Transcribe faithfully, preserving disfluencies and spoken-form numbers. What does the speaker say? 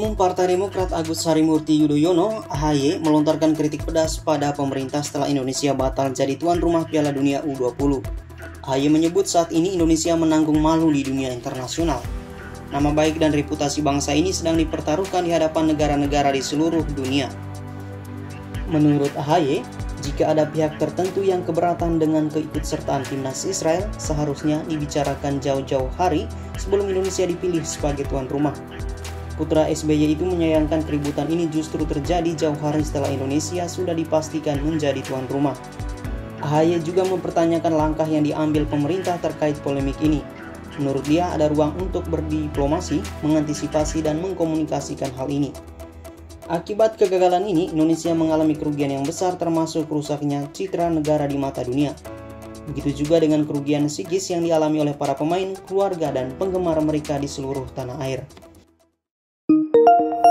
Umum Partai Demokrat Agus Harimurti Yudhoyono (A H Y) melontarkan kritik pedas pada pemerintah setelah Indonesia batal jadi tuan rumah Piala Dunia U dua puluh. A H Y menyebut saat ini Indonesia menanggung malu di dunia internasional. Nama baik dan reputasi bangsa ini sedang dipertaruhkan di hadapan negara-negara di seluruh dunia. Menurut A H Y, jika ada pihak tertentu yang keberatan dengan keikutsertaan timnas Israel, seharusnya dibicarakan jauh-jauh hari sebelum Indonesia dipilih sebagai tuan rumah. Putra S B Y itu menyayangkan keributan ini justru terjadi jauh hari setelah Indonesia sudah dipastikan menjadi tuan rumah. A H Y juga mempertanyakan langkah yang diambil pemerintah terkait polemik ini. Menurut dia ada ruang untuk berdiplomasi, mengantisipasi dan mengkomunikasikan hal ini. Akibat kegagalan ini, Indonesia mengalami kerugian yang besar termasuk rusaknya citra negara di mata dunia. Begitu juga dengan kerugian psikis yang dialami oleh para pemain, keluarga dan penggemar mereka di seluruh tanah air.